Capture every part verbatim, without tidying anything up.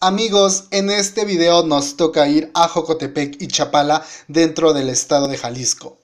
Amigos, en este video nos toca ir a Jocotepec y Chapala dentro del estado de Jalisco.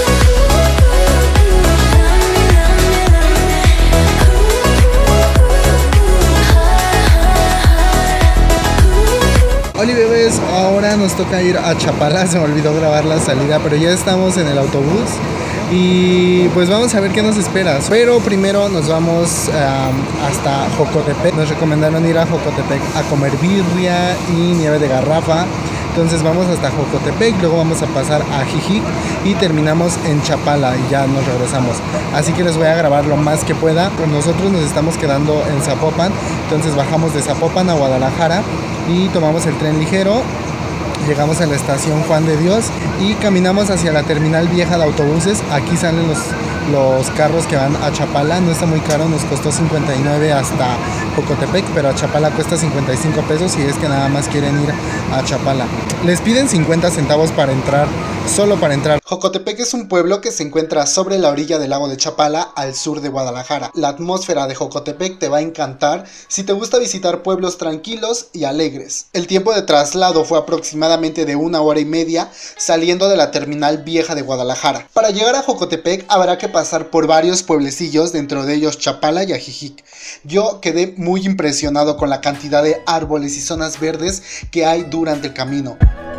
Hola bebés, ahora nos toca ir a Chapala, se me olvidó grabar la salida, pero ya estamos en el autobús y pues vamos a ver qué nos espera. Pero primero nos vamos um, hasta Jocotepec. Nos recomendaron ir a Jocotepec a comer birria y nieve de garrafa. Entonces vamos hasta Jocotepec, luego vamos a pasar a Jijic y terminamos en Chapala y ya nos regresamos. Así que les voy a grabar lo más que pueda. Pues nosotros nos estamos quedando en Zapopan, entonces bajamos de Zapopan a Guadalajara y tomamos el tren ligero. Llegamos a la estación Juan de Dios y caminamos hacia la terminal vieja de autobuses. Aquí salen los, los carros que van a Chapala. No está muy caro, nos costó cincuenta y nueve hasta Jocotepec, pero a Chapala cuesta cincuenta y cinco pesos si es que nada más quieren ir a Chapala. Les piden cincuenta centavos para entrar, solo para entrar. Jocotepec es un pueblo que se encuentra sobre la orilla del lago de Chapala, al sur de Guadalajara. La atmósfera de Jocotepec te va a encantar si te gusta visitar pueblos tranquilos y alegres. El tiempo de traslado fue aproximadamente de una hora y media saliendo de la terminal vieja de Guadalajara. Para llegar a Jocotepec habrá que pasar por varios pueblecillos, dentro de ellos Chapala y Jijic. Yo quedé muy impresionado con la cantidad de árboles y zonas verdes que hay durante el camino.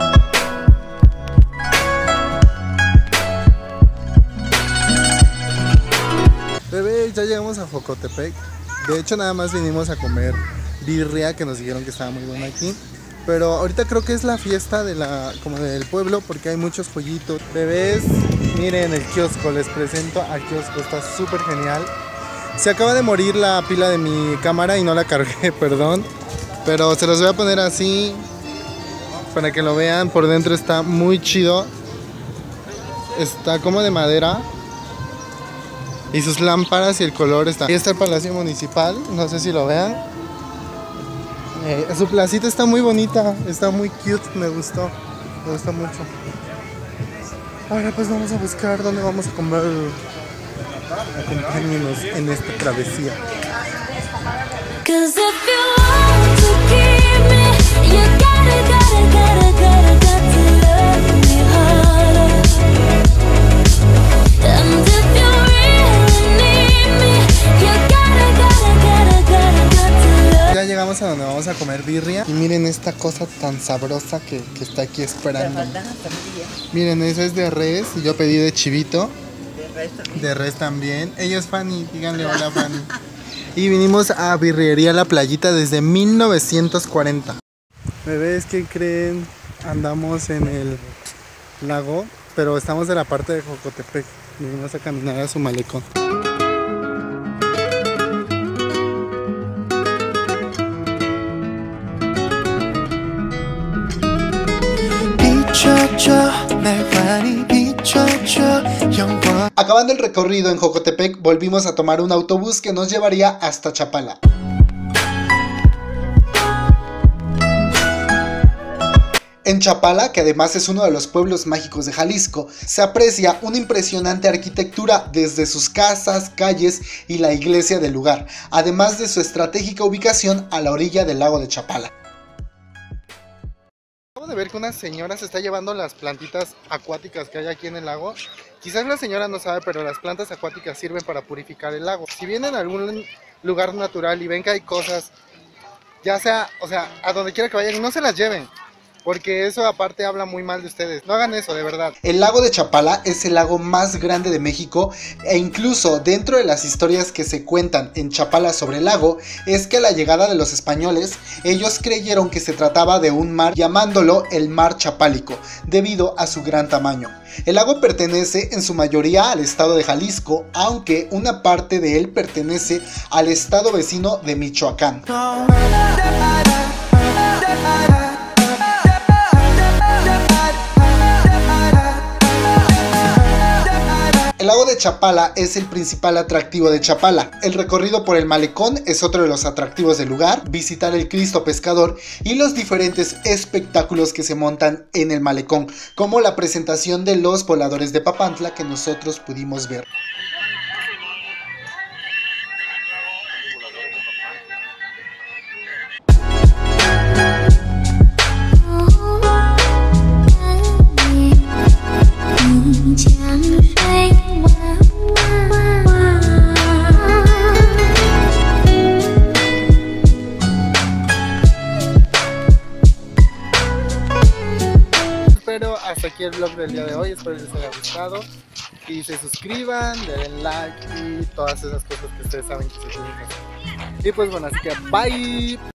Bebé, ya llegamos a Jocotepec. De hecho nada más vinimos a comer birria, que nos dijeron que estaba muy buena aquí. Pero ahorita creo que es la fiesta de la, como del pueblo, porque hay muchos jueguitos. Bebés, miren el kiosco, les presento al kiosco, está súper genial. Se acaba de morir la pila de mi cámara y no la cargué, perdón. Pero se los voy a poner así para que lo vean. Por dentro está muy chido. Está como de madera. Y sus lámparas y el color está. Ahí está el Palacio Municipal, no sé si lo vean. Eh, su placita está muy bonita, está muy cute, me gustó, me gusta mucho. Ahora pues vamos a buscar dónde vamos a comer. Acompáñenos en esta travesía. Ya llegamos a donde vamos a comer birria. Y miren esta cosa tan sabrosa que, que está aquí esperando. Miren, eso es de res y yo pedí de chivito. De res también. De res también. Ella es Fanny, díganle hola Fanny. Y vinimos a Birrería La Playita desde mil novecientos cuarenta. Bebés, ¿qué creen? Andamos en el lago, pero estamos de la parte de Jocotepec. Vinimos a caminar a su malecón. Acabando el recorrido en Jocotepec, volvimos a tomar un autobús que nos llevaría hasta Chapala. En Chapala, que además es uno de los pueblos mágicos de Jalisco, se aprecia una impresionante arquitectura desde sus casas, calles y la iglesia del lugar, además de su estratégica ubicación a la orilla del lago de Chapala. Acabo de ver que una señora se está llevando las plantitas acuáticas que hay aquí en el lago. Quizás la señora no sabe, pero las plantas acuáticas sirven para purificar el lago. Si vienen a algún lugar natural y ven que hay cosas, ya sea, o sea, a donde quiera que vayan, no se las lleven, porque eso aparte habla muy mal de ustedes. No hagan eso, de verdad. El lago de Chapala es el lago más grande de México, e incluso dentro de las historias que se cuentan en Chapala sobre el lago, es que a la llegada de los españoles, ellos creyeron que se trataba de un mar, llamándolo el mar Chapálico, debido a su gran tamaño. El lago pertenece en su mayoría al estado de Jalisco, aunque una parte de él pertenece al estado vecino de Michoacán. El lago de Chapala es el principal atractivo de Chapala. El recorrido por el malecón es otro de los atractivos del lugar, visitar el Cristo Pescador y los diferentes espectáculos que se montan en el malecón, como la presentación de los voladores de Papantla que nosotros pudimos ver. hasta aquí el vlog del día de hoy. Espero les haya gustado y se suscriban, le den like y todas esas cosas que ustedes saben que se tienen que hacer. Y pues bueno, así que bye.